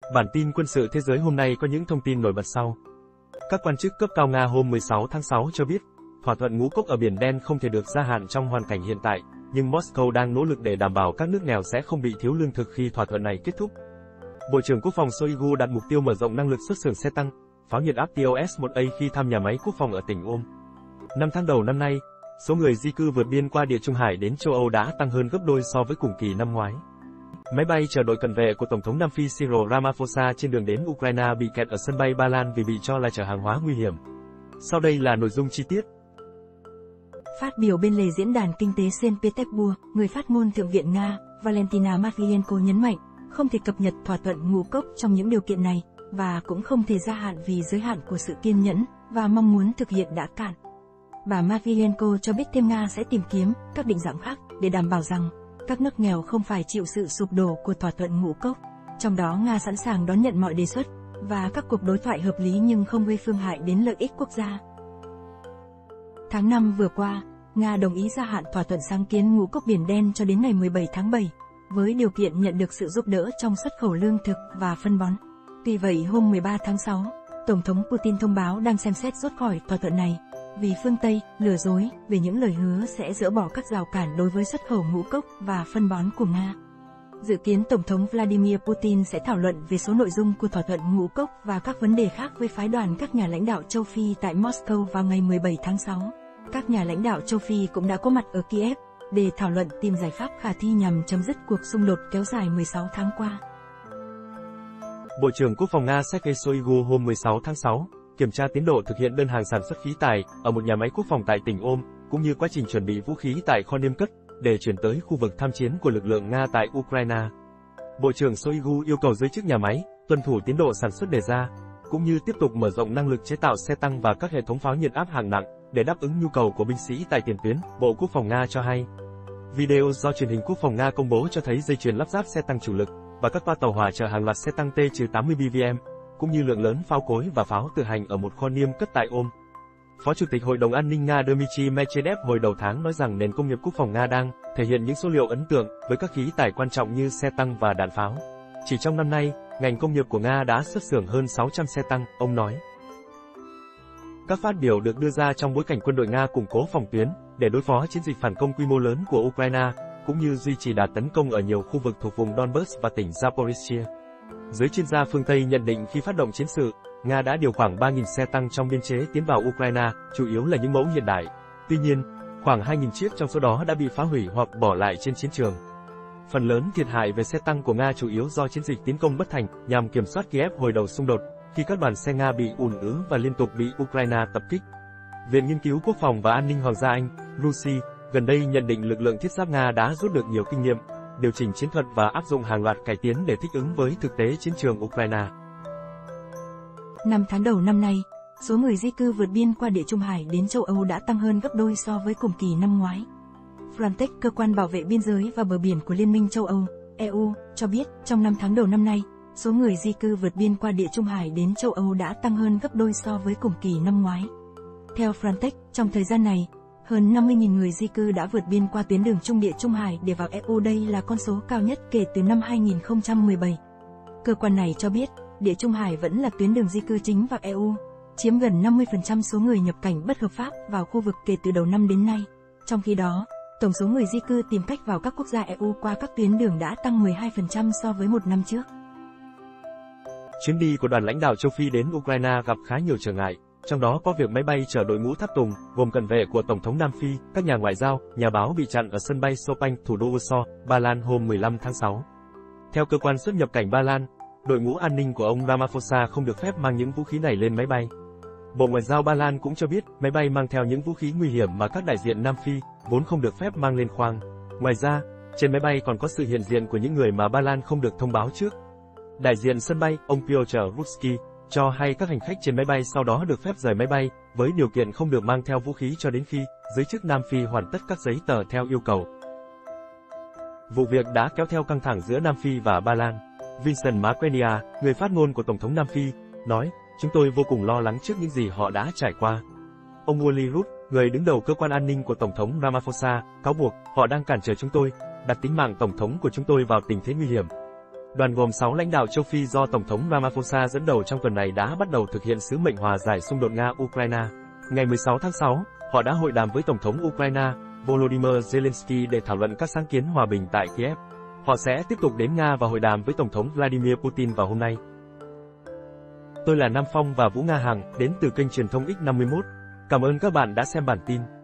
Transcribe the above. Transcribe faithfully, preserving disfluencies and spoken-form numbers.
Bản tin quân sự thế giới hôm nay có những thông tin nổi bật sau. Các quan chức cấp cao Nga hôm mười sáu tháng sáu cho biết, thỏa thuận ngũ cốc ở Biển Đen không thể được gia hạn trong hoàn cảnh hiện tại, nhưng Moscow đang nỗ lực để đảm bảo các nước nghèo sẽ không bị thiếu lương thực khi thỏa thuận này kết thúc. Bộ trưởng Quốc phòng Shoigu đặt mục tiêu mở rộng năng lực xuất xưởng xe tăng, pháo nhiệt áp T O S một A khi thăm nhà máy quốc phòng ở tỉnh Ôm. Năm tháng đầu năm nay, số người di cư vượt biên qua Địa Trung Hải đến châu Âu đã tăng hơn gấp đôi so với cùng kỳ năm ngoái. Máy bay chở đội cận vệ của Tổng thống Nam Phi Cyril Ramaphosa trên đường đến Ukraine bị kẹt ở sân bay Ba Lan vì bị cho là chở hàng hóa nguy hiểm. Sau đây là nội dung chi tiết. Phát biểu bên lề diễn đàn kinh tế Saint Petersburg, người phát ngôn Thượng viện Nga, Valentina Matvienko nhấn mạnh, không thể cập nhật thỏa thuận ngũ cốc trong những điều kiện này, và cũng không thể gia hạn vì giới hạn của sự kiên nhẫn và mong muốn thực hiện đã cạn. Bà Matvienko cho biết thêm Nga sẽ tìm kiếm các định dạng khác để đảm bảo rằng các nước nghèo không phải chịu sự sụp đổ của thỏa thuận ngũ cốc. Trong đó Nga sẵn sàng đón nhận mọi đề xuất và các cuộc đối thoại hợp lý nhưng không gây phương hại đến lợi ích quốc gia. Tháng năm vừa qua, Nga đồng ý gia hạn thỏa thuận sáng kiến ngũ cốc Biển Đen cho đến ngày mười bảy tháng bảy, với điều kiện nhận được sự giúp đỡ trong xuất khẩu lương thực và phân bón. Tuy vậy hôm mười ba tháng sáu, Tổng thống Putin thông báo đang xem xét rút khỏi thỏa thuận này, vì phương Tây lừa dối về những lời hứa sẽ dỡ bỏ các rào cản đối với xuất khẩu ngũ cốc và phân bón của Nga. Dự kiến Tổng thống Vladimir Putin sẽ thảo luận về số nội dung của thỏa thuận ngũ cốc và các vấn đề khác với phái đoàn các nhà lãnh đạo châu Phi tại Moscow vào ngày mười bảy tháng sáu. Các nhà lãnh đạo châu Phi cũng đã có mặt ở Kiev để thảo luận tìm giải pháp khả thi nhằm chấm dứt cuộc xung đột kéo dài mười sáu tháng qua. Bộ trưởng Quốc phòng Nga Sergei Shoigu hôm mười sáu tháng sáu kiểm tra tiến độ thực hiện đơn hàng sản xuất khí tài ở một nhà máy quốc phòng tại tỉnh Ôm, cũng như quá trình chuẩn bị vũ khí tại kho niêm cất để chuyển tới khu vực tham chiến của lực lượng Nga tại Ukraine. Bộ trưởng Shoigu yêu cầu giới chức nhà máy tuân thủ tiến độ sản xuất đề ra, cũng như tiếp tục mở rộng năng lực chế tạo xe tăng và các hệ thống pháo nhiệt áp hạng nặng để đáp ứng nhu cầu của binh sĩ tại tiền tuyến, Bộ Quốc phòng Nga cho hay. Video do truyền hình Quốc phòng Nga công bố cho thấy dây chuyền lắp ráp xe tăng chủ lực và các toa tàu hỏa chở hàng loạt xe tăng T tám mươi B V M, cũng như lượng lớn pháo cối và pháo tự hành ở một kho niêm cất tại Ôm. Phó Chủ tịch Hội đồng An ninh Nga Dmitry Medvedev hồi đầu tháng nói rằng nền công nghiệp quốc phòng Nga đang thể hiện những số liệu ấn tượng với các khí tài quan trọng như xe tăng và đạn pháo. Chỉ trong năm nay, ngành công nghiệp của Nga đã xuất xưởng hơn sáu trăm xe tăng, ông nói. Các phát biểu được đưa ra trong bối cảnh quân đội Nga củng cố phòng tuyến để đối phó chiến dịch phản công quy mô lớn của Ukraine, cũng như duy trì đà tấn công ở nhiều khu vực thuộc vùng Donbass và tỉnh Zaporizhia. Giới chuyên gia phương Tây nhận định khi phát động chiến sự, Nga đã điều khoảng ba nghìn xe tăng trong biên chế tiến vào Ukraine, chủ yếu là những mẫu hiện đại. Tuy nhiên, khoảng hai nghìn chiếc trong số đó đã bị phá hủy hoặc bỏ lại trên chiến trường. Phần lớn thiệt hại về xe tăng của Nga chủ yếu do chiến dịch tiến công bất thành nhằm kiểm soát Kiev hồi đầu xung đột, khi các đoàn xe Nga bị ùn ứ và liên tục bị Ukraine tập kích. Viện Nghiên cứu Quốc phòng và An ninh Hoàng gia Anh, Rusi, gần đây nhận định lực lượng thiết giáp Nga đã rút được nhiều kinh nghiệm, điều chỉnh chiến thuật và áp dụng hàng loạt cải tiến để thích ứng với thực tế chiến trường Ukraine. Năm tháng đầu năm nay, số người di cư vượt biên qua Địa Trung Hải đến châu Âu đã tăng hơn gấp đôi so với cùng kỳ năm ngoái. Frontex, cơ quan bảo vệ biên giới và bờ biển của Liên minh châu Âu, E U, cho biết trong năm tháng đầu năm nay, số người di cư vượt biên qua Địa Trung Hải đến châu Âu đã tăng hơn gấp đôi so với cùng kỳ năm ngoái. Theo Frontex, trong thời gian này, hơn năm mươi nghìn người di cư đã vượt biên qua tuyến đường Trung Địa Trung Hải để vào E U. Đây là con số cao nhất kể từ năm hai nghìn không trăm mười bảy. Cơ quan này cho biết, Địa Trung Hải vẫn là tuyến đường di cư chính vào E U, chiếm gần năm mươi phần trăm số người nhập cảnh bất hợp pháp vào khu vực kể từ đầu năm đến nay. Trong khi đó, tổng số người di cư tìm cách vào các quốc gia E U qua các tuyến đường đã tăng mười hai phần trăm so với một năm trước. Chuyến đi của đoàn lãnh đạo châu Phi đến Ukraine gặp khá nhiều trở ngại, trong đó có việc máy bay chở đội ngũ tháp tùng, gồm cận vệ của Tổng thống Nam Phi, các nhà ngoại giao, nhà báo bị chặn ở sân bay Chopin, thủ đô Warsaw, Ba Lan hôm mười lăm tháng sáu. Theo cơ quan xuất nhập cảnh Ba Lan, đội ngũ an ninh của ông Ramaphosa không được phép mang những vũ khí này lên máy bay. Bộ Ngoại giao Ba Lan cũng cho biết, máy bay mang theo những vũ khí nguy hiểm mà các đại diện Nam Phi vốn không được phép mang lên khoang. Ngoài ra, trên máy bay còn có sự hiện diện của những người mà Ba Lan không được thông báo trước. Đại diện sân bay, ông Piotr Ruski, cho hay các hành khách trên máy bay sau đó được phép rời máy bay, với điều kiện không được mang theo vũ khí cho đến khi giới chức Nam Phi hoàn tất các giấy tờ theo yêu cầu. Vụ việc đã kéo theo căng thẳng giữa Nam Phi và Ba Lan. Vincent Maquenia, người phát ngôn của Tổng thống Nam Phi, nói, chúng tôi vô cùng lo lắng trước những gì họ đã trải qua. Ông Wally Rudd, người đứng đầu cơ quan an ninh của Tổng thống Ramaphosa, cáo buộc họ đang cản trở chúng tôi, đặt tính mạng Tổng thống của chúng tôi vào tình thế nguy hiểm. Đoàn gồm sáu lãnh đạo châu Phi do Tổng thống Ramaphosa dẫn đầu trong tuần này đã bắt đầu thực hiện sứ mệnh hòa giải xung đột Nga-Ukraine. Ngày mười sáu tháng sáu, họ đã hội đàm với Tổng thống Ukraine, Volodymyr Zelensky để thảo luận các sáng kiến hòa bình tại Kiev. Họ sẽ tiếp tục đến Nga và hội đàm với Tổng thống Vladimir Putin vào hôm nay. Tôi là Nam Phong và Vũ Nga Hằng, đến từ kênh truyền thông X năm mươi mốt. Cảm ơn các bạn đã xem bản tin.